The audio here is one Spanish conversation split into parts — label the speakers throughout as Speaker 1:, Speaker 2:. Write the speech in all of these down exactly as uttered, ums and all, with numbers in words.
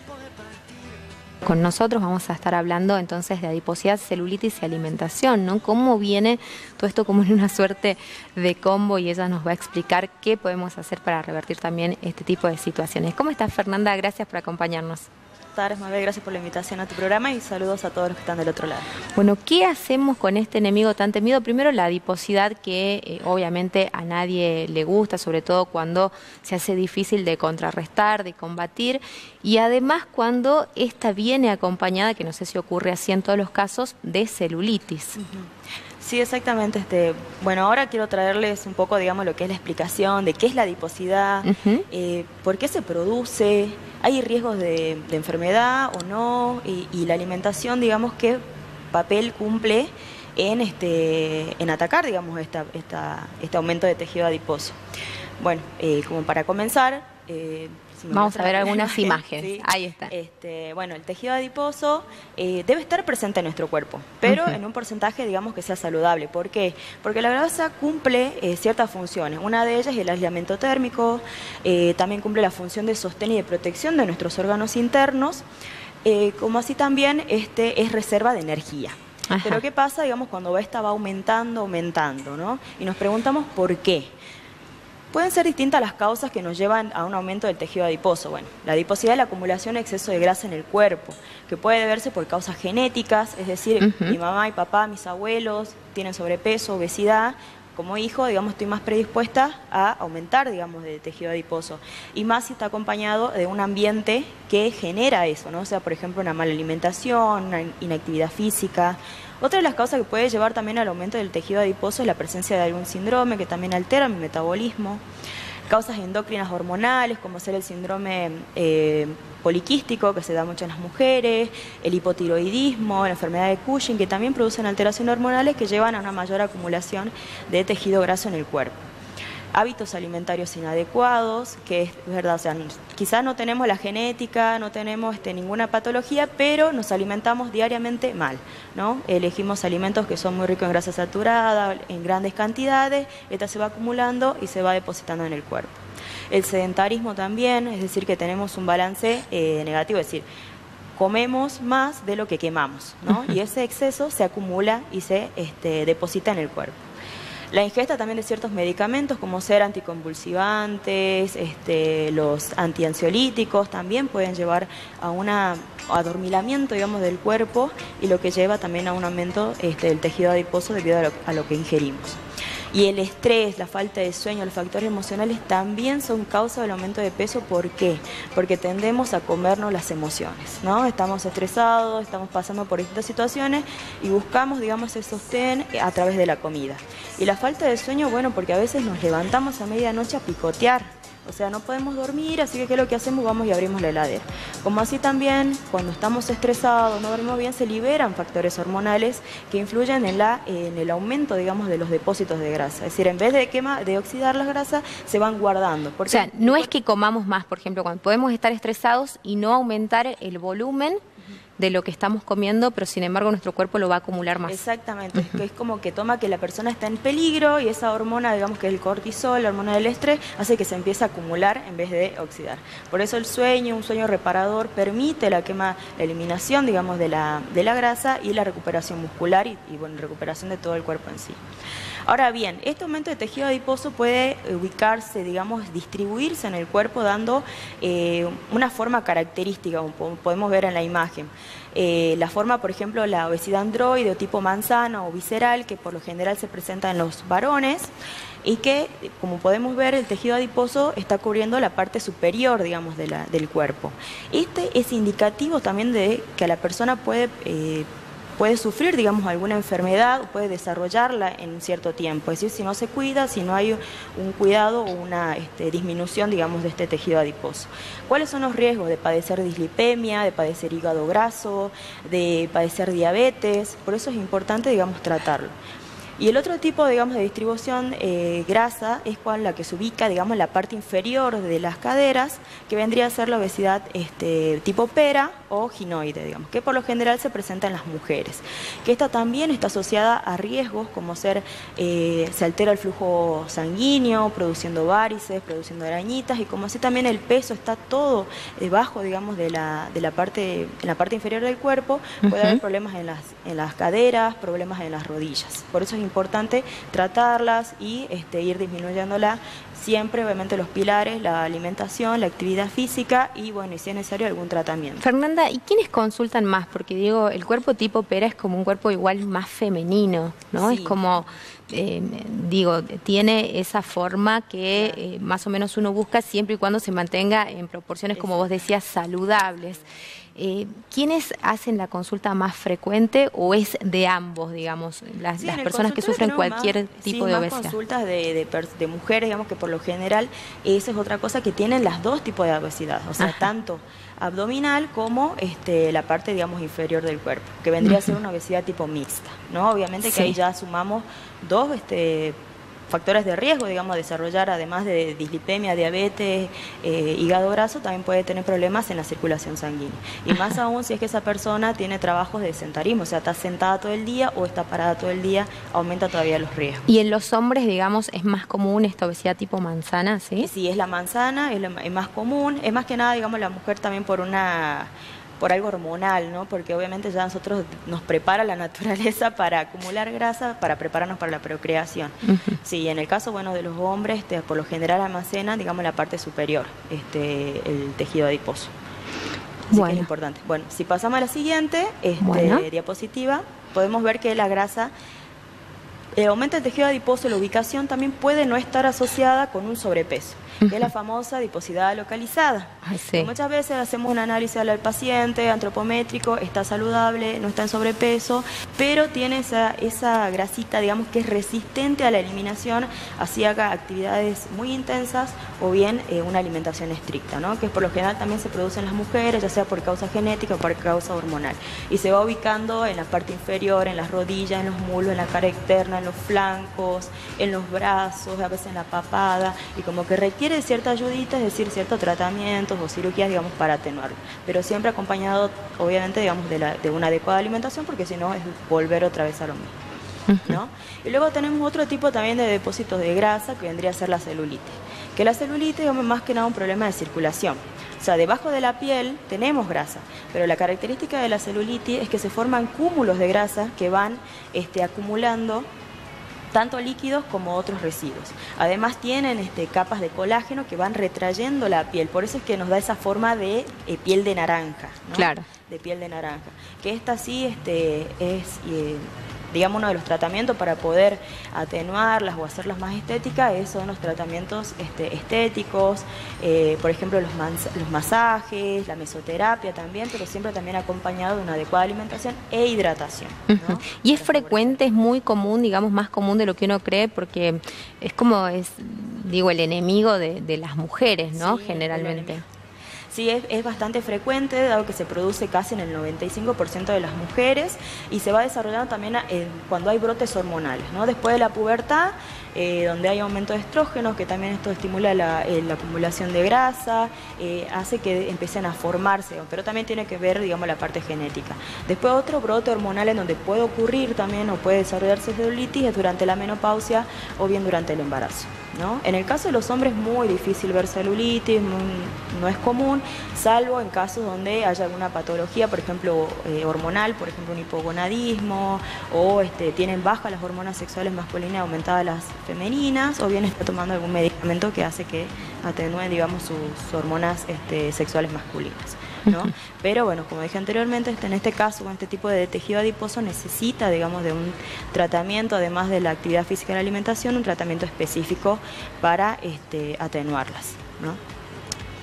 Speaker 1: Con nosotros vamos a estar hablando entonces de adiposidad, celulitis y alimentación, ¿no? Cómo viene todo esto como en una suerte de combo y ella nos va a explicar qué podemos hacer para revertir también este tipo de situaciones. ¿Cómo estás, Fernanda? Gracias por acompañarnos.
Speaker 2: Buenas tardes, Mabel, gracias por la invitación a tu programa y saludos a todos los que están del otro lado.
Speaker 1: Bueno, ¿qué hacemos con este enemigo tan temido? Primero, la adiposidad, que eh, obviamente a nadie le gusta, sobre todo cuando se hace difícil de contrarrestar, de combatir, y además cuando esta viene acompañada, que no sé si ocurre así en todos los casos, de celulitis.
Speaker 2: Uh-huh. Sí, exactamente. Este, bueno, ahora quiero traerles un poco, digamos, lo que es la explicación de qué es la adiposidad, uh-huh. eh, por qué se produce, hay riesgos de, de enfermedad o no, y, y la alimentación, digamos, qué papel cumple en, este, en atacar, digamos, esta, esta, este aumento de tejido adiposo. Bueno, eh, como para comenzar... Eh, Si
Speaker 1: Vamos a ver algunas imágenes. Sí. Ahí está.
Speaker 2: Este, bueno, el tejido adiposo eh, debe estar presente en nuestro cuerpo, pero uh-huh. en un porcentaje, digamos, que sea saludable. ¿Por qué? Porque la grasa cumple eh, ciertas funciones. Una de ellas es el aislamiento térmico, eh, también cumple la función de sostén y de protección de nuestros órganos internos, eh, como así también este, es reserva de energía. Ajá. Pero ¿qué pasa, digamos, cuando esta va aumentando, aumentando, ¿no? Y nos preguntamos por qué. Pueden ser distintas las causas que nos llevan a un aumento del tejido adiposo. Bueno, la adiposidad es la acumulación de exceso de grasa en el cuerpo, que puede deberse por causas genéticas, es decir, uh-huh. mi mamá y papá, mis abuelos tienen sobrepeso, obesidad. Como hijo, digamos, estoy más predispuesta a aumentar, digamos, de tejido adiposo. Y más si está acompañado de un ambiente que genera eso, ¿no? O sea, por ejemplo, una mala alimentación, una inactividad física. Otra de las causas que puede llevar también al aumento del tejido adiposo es la presencia de algún síndrome que también altera mi metabolismo. Causas endocrinas hormonales, como ser el síndrome eh, poliquístico, que se da mucho en las mujeres, el hipotiroidismo, la enfermedad de Cushing, que también producen alteraciones hormonales que llevan a una mayor acumulación de tejido graso en el cuerpo. Hábitos alimentarios inadecuados, que es verdad, o sea, quizás no tenemos la genética, no tenemos este, ninguna patología, pero nos alimentamos diariamente mal, ¿no? Elegimos alimentos que son muy ricos en grasa saturada, en grandes cantidades, esta se va acumulando y se va depositando en el cuerpo. El sedentarismo también, es decir, que tenemos un balance eh, negativo, es decir, comemos más de lo que quemamos, ¿no? Y ese exceso se acumula y se este, deposita en el cuerpo. La ingesta también de ciertos medicamentos, como ser anticonvulsivantes, este, los antiansiolíticos, también pueden llevar a un adormilamiento, digamos, del cuerpo y lo que lleva también a un aumento este, del tejido adiposo debido a lo, a lo que ingerimos. Y el estrés, la falta de sueño, los factores emocionales también son causa del aumento de peso. ¿Por qué? Porque tendemos a comernos las emociones, ¿no? Estamos estresados, estamos pasando por distintas situaciones y buscamos, digamos, ese sostén a través de la comida. Y la falta de sueño, bueno, porque a veces nos levantamos a medianoche a picotear. O sea, no podemos dormir, así que ¿qué es lo que hacemos? Vamos y abrimos la heladera. Como así también, cuando estamos estresados, no dormimos bien, se liberan factores hormonales que influyen en, la, en el aumento, digamos, de los depósitos de grasa. Es decir, en vez de, quema, de oxidar las grasas, se van guardando.
Speaker 1: O sea, no es que comamos más, por ejemplo, cuando podemos estar estresados y no aumentar el volumen de lo que estamos comiendo, pero sin embargo nuestro cuerpo lo va a acumular más.
Speaker 2: Exactamente, uh-huh. que es como que toma que la persona está en peligro y esa hormona, digamos que es el cortisol, la hormona del estrés, hace que se empiece a acumular en vez de oxidar. Por eso el sueño, un sueño reparador, permite la quema, la eliminación, digamos, de la, de la grasa y la recuperación muscular y, y bueno, recuperación de todo el cuerpo en sí. Ahora bien, este aumento de tejido adiposo puede ubicarse, digamos, distribuirse en el cuerpo dando eh, una forma característica, como podemos ver en la imagen. Eh, la forma, por ejemplo, la obesidad androide o tipo manzana o visceral, que por lo general se presenta en los varones, y que, como podemos ver, el tejido adiposo está cubriendo la parte superior, digamos, de la, del cuerpo. Este es indicativo también de que la persona puede... Eh, puede sufrir, digamos, alguna enfermedad o puede desarrollarla en un cierto tiempo. Es decir, si no se cuida, si no hay un cuidado o una este, disminución, digamos, de este tejido adiposo. ¿Cuáles son los riesgos de padecer dislipemia, de padecer hígado graso, de padecer diabetes? Por eso es importante, digamos, tratarlo. Y el otro tipo, digamos, de distribución eh, grasa es cual la que se ubica, digamos, en la parte inferior de las caderas, que vendría a ser la obesidad este, tipo pera o ginoide, digamos, que por lo general se presenta en las mujeres. Que esta también está asociada a riesgos como ser, eh, se altera el flujo sanguíneo, produciendo varices, produciendo arañitas, y como así también el peso está todo debajo, digamos, de la, de la, parte, en la parte inferior del cuerpo, puede uh-huh. haber problemas en las, en las caderas, problemas en las rodillas. Por eso es importante tratarlas y este, ir disminuyéndola siempre, obviamente, los pilares, la alimentación, la actividad física y, bueno, y si es necesario, algún tratamiento.
Speaker 1: Fernanda, ¿y quiénes consultan más? Porque, digo, el cuerpo tipo pera es como un cuerpo igual más femenino, ¿no? Sí. Es como, eh, digo, tiene esa forma que claro. eh, más o menos uno busca siempre y cuando se mantenga en proporciones, como vos decías, saludables. Eh, ¿Quiénes hacen la consulta más frecuente o es de ambos, digamos, las, sí, las personas que sufren cualquier
Speaker 2: más,
Speaker 1: tipo
Speaker 2: sí,
Speaker 1: de
Speaker 2: más
Speaker 1: obesidad?
Speaker 2: Consultas de, de, de mujeres, digamos, que por lo general esa es otra cosa, que tienen las dos tipos de obesidad, o sea, Ajá. tanto abdominal como este, la parte, digamos, inferior del cuerpo, que vendría uh-huh. a ser una obesidad tipo mixta, ¿no? Obviamente sí. que ahí ya sumamos dos este, factores de riesgo, digamos, a desarrollar, además de dislipemia, diabetes, eh, hígado graso, también puede tener problemas en la circulación sanguínea. Y más aún si es que esa persona tiene trabajos de sedentarismo, o sea, está sentada todo el día o está parada todo el día, aumenta todavía los riesgos.
Speaker 1: ¿Y en los hombres, digamos, es más común esta obesidad tipo manzana, sí?
Speaker 2: Sí, es la manzana, es, la, es más común, es más que nada, digamos, la mujer también por una... por algo hormonal, ¿no? Porque obviamente ya nosotros nos prepara la naturaleza para acumular grasa, para prepararnos para la procreación. Uh-huh. Sí, en el caso, bueno, de los hombres, este, por lo general almacenan, digamos, la parte superior, este, el tejido adiposo. Así bueno. que es importante. Bueno, si pasamos a la siguiente este, bueno. diapositiva, podemos ver que la grasa, el aumento del tejido adiposo, la ubicación también puede no estar asociada con un sobrepeso, que es la famosa adiposidad localizada.
Speaker 1: Ay, sí.
Speaker 2: Muchas veces hacemos un análisis al paciente antropométrico, está saludable, no está en sobrepeso, pero tiene esa, esa grasita, digamos, que es resistente a la eliminación, así haga actividades muy intensas o bien eh, una alimentación estricta, ¿no? Que por lo general también se produce en las mujeres, ya sea por causa genética o por causa hormonal. Y se va ubicando en la parte inferior, en las rodillas, en los muslos, en la cara externa, en los flancos, en los brazos, a veces en la papada, y como que requiere cierta ayudita, es decir, ciertos tratamientos o cirugías, digamos, para atenuarlo, pero siempre acompañado, obviamente, digamos, de, la, de una adecuada alimentación, porque si no es volver otra vez a lo mismo, ¿no? Y luego tenemos otro tipo también de depósitos de grasa, que vendría a ser la celulitis, que la celulitis, digamos, más que nada un problema de circulación. O sea, debajo de la piel tenemos grasa, pero la característica de la celulitis es que se forman cúmulos de grasa que van este, acumulando tanto líquidos como otros residuos. Además tienen este, capas de colágeno que van retrayendo la piel, por eso es que nos da esa forma de eh, piel de naranja, ¿no?
Speaker 1: Claro.
Speaker 2: De piel de naranja. Que esta sí este, es... Eh, digamos, uno de los tratamientos para poder atenuarlas o hacerlas más estéticas son los tratamientos este, estéticos, eh, por ejemplo, los, los masajes, la mesoterapia también, pero siempre también acompañado de una adecuada alimentación e hidratación, ¿no?
Speaker 1: Uh-huh. Y es frecuente, es muy común, digamos, más común de lo que uno cree, porque es como, es, digo, el enemigo de, de las mujeres, ¿no? Sí, generalmente.
Speaker 2: Sí, es, es bastante frecuente, dado que se produce casi en el noventa y cinco por ciento de las mujeres y se va desarrollando también en, cuando hay brotes hormonales, ¿no? Después de la pubertad, eh, donde hay aumento de estrógenos, que también esto estimula la, eh, la acumulación de grasa, eh, hace que empiecen a formarse, pero también tiene que ver, digamos, la parte genética. Después otro brote hormonal en donde puede ocurrir también o puede desarrollarse celulitis es durante la menopausia o bien durante el embarazo, ¿no? En el caso de los hombres es muy difícil ver celulitis, muy, no es común, salvo en casos donde haya alguna patología, por ejemplo, eh, hormonal, por ejemplo, un hipogonadismo, o este, tienen bajas las hormonas sexuales masculinas y aumentadas las femeninas, o bien está tomando algún medicamento que hace que atenúen, digamos, sus hormonas este, sexuales masculinas, ¿no? Pero bueno, como dije anteriormente, este, en este caso, con este tipo de tejido adiposo necesita, digamos, de un tratamiento, además de la actividad física y la alimentación, un tratamiento específico para este, atenuarlas, ¿no?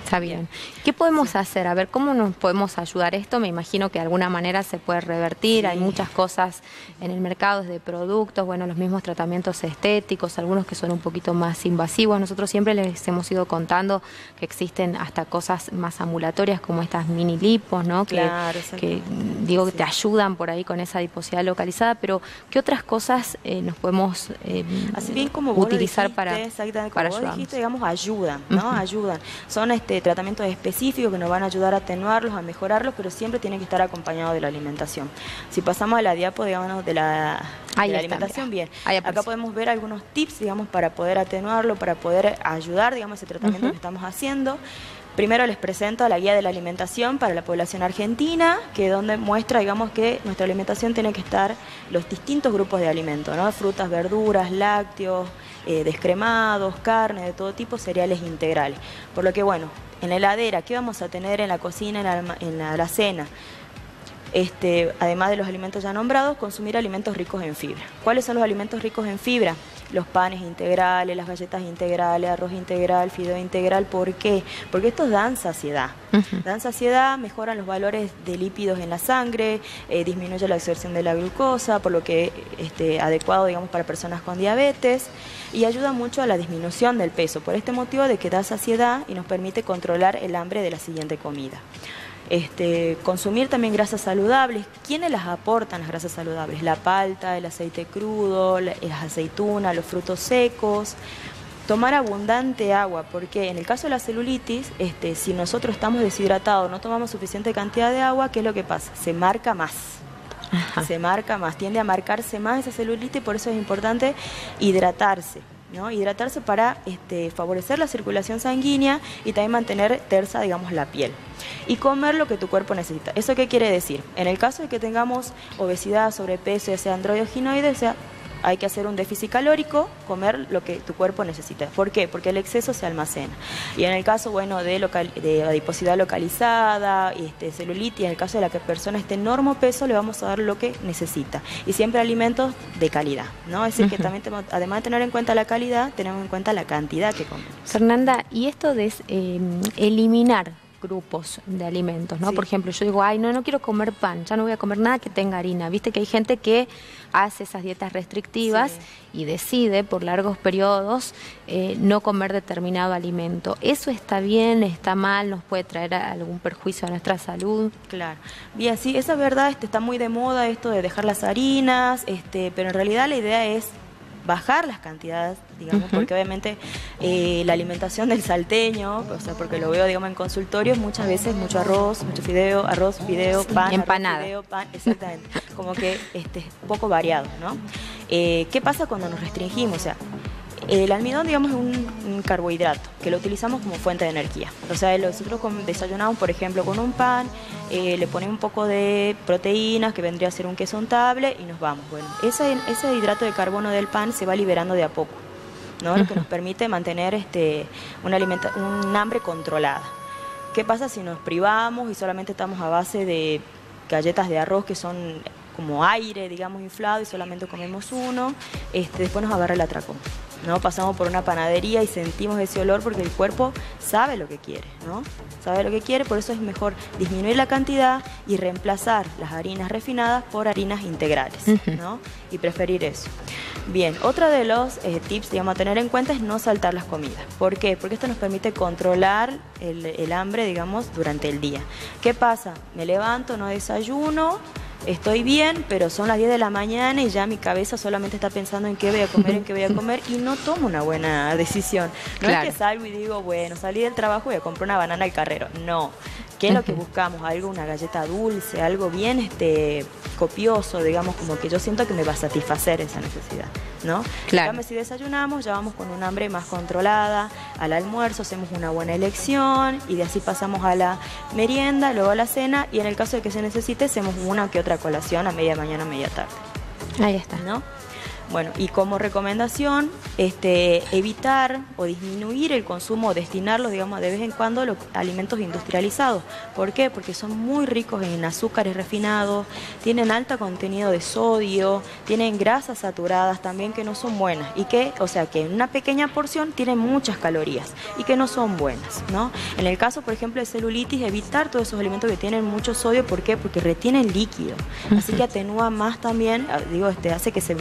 Speaker 1: Está bien. ¿Qué podemos sí. hacer? A ver, ¿cómo nos podemos ayudar esto? Me imagino que de alguna manera se puede revertir. Sí. Hay muchas cosas en el mercado, desde productos, bueno, los mismos tratamientos estéticos, algunos que son un poquito más invasivos. Nosotros siempre les hemos ido contando que existen hasta cosas más ambulatorias como estas mini lipos, ¿no?
Speaker 2: Claro,
Speaker 1: que, que digo que sí. te ayudan por ahí con esa adiposidad localizada, pero ¿qué otras cosas eh, nos podemos eh,
Speaker 2: Así bien como
Speaker 1: utilizar
Speaker 2: dijiste,
Speaker 1: para,
Speaker 2: exactamente,
Speaker 1: para
Speaker 2: como vos
Speaker 1: ayudarnos?
Speaker 2: dijiste, digamos, ayudan, ¿no? Uh-huh. Ayudan. Son este tratamientos específicos que nos van a ayudar a atenuarlos, a mejorarlos, pero siempre tienen que estar acompañados de la alimentación. Si pasamos a la diapo, digamos, de la, de la alimentación, bien. Acá podemos ver algunos tips, digamos, para poder atenuarlo, para poder ayudar, digamos, ese tratamiento uh-huh. que estamos haciendo. Primero les presento la guía de la alimentación para la población argentina, que donde muestra, digamos, que nuestra alimentación tiene que estar los distintos grupos de alimentos, ¿no? Frutas, verduras, lácteos, eh, descremados, carne de todo tipo, cereales integrales. Por lo que, bueno, en la heladera, ¿qué vamos a tener en la cocina, en la, en la alacena? Este, además de los alimentos ya nombrados, consumir alimentos ricos en fibra. ¿Cuáles son los alimentos ricos en fibra? Los panes integrales, las galletas integrales, arroz integral, fideo integral. ¿Por qué? Porque estos dan saciedad. Uh-huh. Dan saciedad, mejoran los valores de lípidos en la sangre, eh, disminuye la absorción de la glucosa, por lo que este, adecuado, digamos, para personas con diabetes, y ayuda mucho a la disminución del peso, por este motivo de que da saciedad y nos permite controlar el hambre de la siguiente comida. Este, consumir también grasas saludables. ¿Quiénes las aportan las grasas saludables? La palta, el aceite crudo, las aceitunas, los frutos secos. Tomar abundante agua, porque en el caso de la celulitis, este, si nosotros estamos deshidratados, no tomamos suficiente cantidad de agua, ¿qué es lo que pasa? Se marca más. Ajá. Se marca más, tiende a marcarse más esa celulitis, por eso es importante hidratarse. ¿no? Hidratarse para este, favorecer la circulación sanguínea y también mantener tersa, digamos, la piel. Y comer lo que tu cuerpo necesita. ¿Eso qué quiere decir? En el caso de que tengamos obesidad, sobrepeso, ya sea androide, sea, hay que hacer un déficit calórico, comer lo que tu cuerpo necesita. ¿Por qué? Porque el exceso se almacena. Y en el caso, bueno, de, local, de adiposidad localizada, este, celulitis, en el caso de la que la persona esté en normopeso, le vamos a dar lo que necesita. Y siempre alimentos de calidad, ¿no? Es decir, que también tenemos, además de tener en cuenta la calidad, tenemos en cuenta la cantidad que comemos.
Speaker 1: Fernanda, y esto de eh, eliminar grupos de alimentos, ¿no? Sí. Por ejemplo, yo digo, ay, no, no quiero comer pan, ya no voy a comer nada que tenga harina. Viste que hay gente que hace esas dietas restrictivas sí. y decide por largos periodos eh, no comer determinado alimento. ¿Eso está bien, está mal, nos puede traer algún perjuicio a nuestra salud?
Speaker 2: Claro. Bien, sí, esa es verdad, este, está muy de moda esto de dejar las harinas, este, pero en realidad la idea es bajar las cantidades, digamos, uh-huh. porque obviamente eh, la alimentación del salteño, o sea, porque lo veo, digamos, en consultorios, muchas veces mucho arroz, mucho fideo, arroz, fideo,
Speaker 1: sí,
Speaker 2: pan,
Speaker 1: empanada.
Speaker 2: Arroz, fideo, pan, exactamente, como que este, poco variado, ¿no? Eh, ¿Qué pasa cuando nos restringimos? O sea, el almidón, digamos, es un, un carbohidrato que lo utilizamos como fuente de energía. O sea, nosotros desayunamos, por ejemplo, con un pan, eh, le ponemos un poco de proteínas, que vendría a ser un queso untable, y nos vamos. Bueno, ese, ese hidrato de carbono del pan se va liberando de a poco, ¿no? Lo que nos permite mantener este, una alimenta un hambre controlada. ¿Qué pasa si nos privamos y solamente estamos a base de galletas de arroz que son como aire, digamos, inflado, y solamente comemos uno? Este, después nos agarra el atracón, ¿no? Pasamos por una panadería y sentimos ese olor porque el cuerpo sabe lo que quiere, ¿no? Sabe lo que quiere, por eso es mejor disminuir la cantidad y reemplazar las harinas refinadas por harinas integrales, ¿no? Y preferir eso. Bien, otro de los eh, tips, digamos, a tener en cuenta es no saltar las comidas. ¿Por qué? Porque esto nos permite controlar el, el hambre, digamos, durante el día. ¿Qué pasa? Me levanto, no desayuno, estoy bien, pero son las diez de la mañana y ya mi cabeza solamente está pensando en qué voy a comer, en qué voy a comer, y no tomo una buena decisión. No claro. es que salgo y digo, bueno, salí del trabajo y voy a comprar una banana al carrero. No. ¿Qué es lo que buscamos? Algo, una galleta dulce, algo bien este, copioso, digamos, como que yo siento que me va a satisfacer esa necesidad, ¿no? Claro. En cambio, si desayunamos, ya vamos con un hambre más controlada, al almuerzo hacemos una buena elección, y de así pasamos a la merienda, luego a la cena, y en el caso de que se necesite, hacemos una que otra colación a media mañana, media tarde.
Speaker 1: Ahí está.
Speaker 2: ¿No? Bueno, y como recomendación, este, evitar o disminuir el consumo o destinarlos, digamos, de vez en cuando a los alimentos industrializados. ¿Por qué? Porque son muy ricos en azúcares refinados, tienen alto contenido de sodio, tienen grasas saturadas también que no son buenas y que, o sea, que en una pequeña porción tienen muchas calorías y que no son buenas, ¿no? En el caso, por ejemplo, de celulitis, evitar todos esos alimentos que tienen mucho sodio. ¿Por qué? Porque retienen líquido, así que atenúa más también, digo, este, hace que se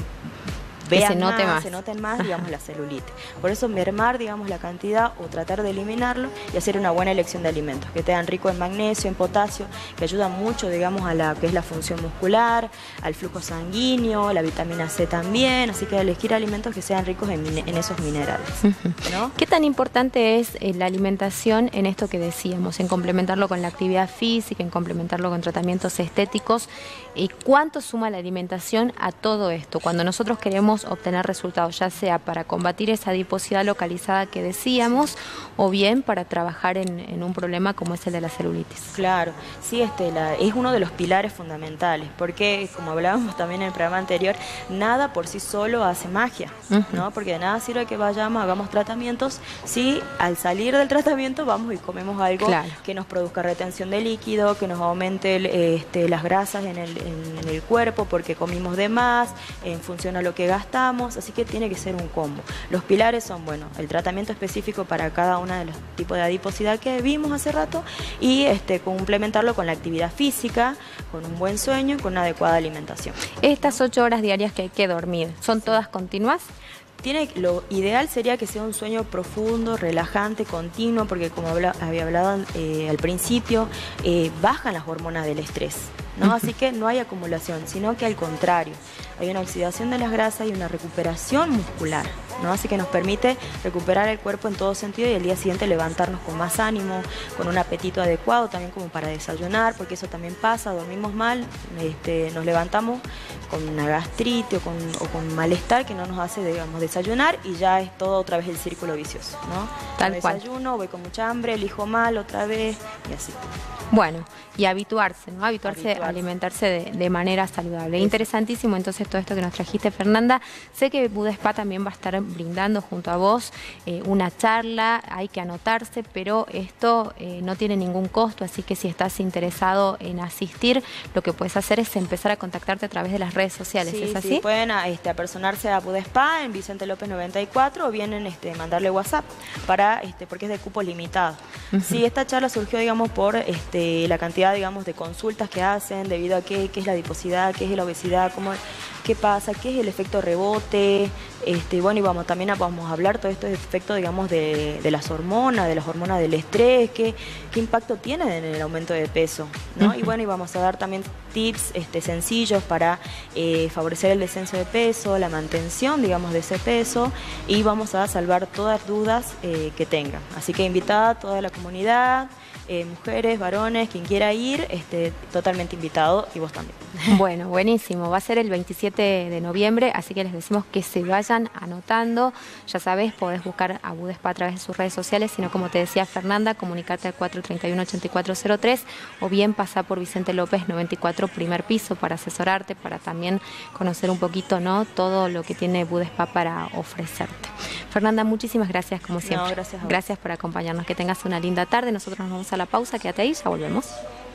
Speaker 2: vean
Speaker 1: se note
Speaker 2: más,
Speaker 1: más.
Speaker 2: se noten más, digamos, la celulitis. Por eso mermar, digamos, la cantidad o tratar de eliminarlo y hacer una buena elección de alimentos, que te dan rico en magnesio, en potasio, que ayudan mucho, digamos, a la que es la función muscular, al flujo sanguíneo, la vitamina C también, así que elegir alimentos que sean ricos en, en esos minerales, ¿no?
Speaker 1: ¿Qué tan importante es eh, la alimentación en esto que decíamos, en complementarlo con la actividad física, en complementarlo con tratamientos estéticos? ¿Y cuánto suma la alimentación a todo esto? Cuando nosotros queremos obtener resultados, ya sea para combatir esa adiposidad localizada que decíamos, o bien para trabajar en, en un problema como es el de la celulitis.
Speaker 2: Claro, sí, Estela, es uno de los pilares fundamentales, porque como hablábamos también en el programa anterior, nada por sí solo hace magia, uh-huh. ¿no? Porque de nada sirve que vayamos, hagamos tratamientos, si al salir del tratamiento vamos y comemos algo claro. que nos produzca retención de líquido, que nos aumente este, las grasas en el, en, en el cuerpo porque comimos de más, en función a lo que gastamos, así que tiene que ser un combo. Los pilares son, bueno, el tratamiento específico para cada uno de los tipos de adiposidad que vimos hace rato y este, complementarlo con la actividad física, con un buen sueño y con una adecuada alimentación.
Speaker 1: Estas ocho horas diarias que hay que dormir, ¿son todas continuas?
Speaker 2: Tiene, lo ideal sería que sea un sueño profundo, relajante, continuo, porque como habla, había hablado eh, al principio, eh, bajan las hormonas del estrés, ¿no? Así que no hay acumulación, sino que al contrario, hay una oxidación de las grasas y una recuperación muscular, ¿no? Así que nos permite recuperar el cuerpo en todo sentido y al día siguiente levantarnos con más ánimo, con un apetito adecuado también como para desayunar, porque eso también pasa, dormimos mal, este, nos levantamos con una gastritis o con, o con malestar que no nos hace, digamos, desayunar y ya es todo otra vez el círculo vicioso, ¿no?
Speaker 1: Tal
Speaker 2: no
Speaker 1: cual.
Speaker 2: Desayuno, voy con mucha hambre, elijo mal otra vez y así.
Speaker 1: Bueno, y habituarse, ¿no? Habituarse, habituarse. a alimentarse de, de manera saludable. Eso. Interesantísimo entonces todo esto que nos trajiste, Fernanda. Sé que Budespa también va a estar brindando junto a vos eh, una charla, hay que anotarse, pero esto eh, no tiene ningún costo, así que si estás interesado en asistir, lo que puedes hacer es empezar a contactarte a través de las redes sociales,
Speaker 2: sí,
Speaker 1: ¿es así?
Speaker 2: Sí, pueden este, apersonarse a Budespa en Vicente López noventa y cuatro o vienen este, mandarle WhatsApp para, este, porque es de cupo limitado. Uh-huh. Sí, esta charla surgió, digamos, por este, la cantidad, digamos, de consultas que hacen debido a qué, qué es la adiposidad, qué es la obesidad, cómo, qué pasa, qué es el efecto rebote, este, bueno, y vamos también a, vamos a hablar todo esto de efecto, digamos, de, de las hormonas, de las hormonas del estrés, qué, qué impacto tienen en el aumento de peso, ¿no? Uh-huh. Y bueno, y vamos a dar también tips este, sencillos para eh, favorecer el descenso de peso, la mantención, digamos, de ese peso, y vamos a salvar todas dudas eh, que tengan. Así que invitada a toda la comunidad, eh, mujeres, varones, quien quiera ir, este, totalmente invitado, y vos también.
Speaker 1: Bueno, buenísimo. Va a ser el veintisiete de noviembre, así que les decimos que se vayan anotando. Ya sabés, podés buscar a Budespa a través de sus redes sociales, sino como te decía Fernanda, comunicarte al cuatro tres uno, ocho cuatro cero tres o bien pasar por Vicente López noventa y cuatro, primer piso, para asesorarte, para también conocer un poquito, ¿no?, todo lo que tiene Budespa para ofrecerte. Fernanda, muchísimas gracias como siempre.
Speaker 2: No, gracias a vos.
Speaker 1: Gracias por acompañarnos. Que tengas una linda tarde. Nosotros nos vamos a la pausa. Quédate ahí, ya volvemos.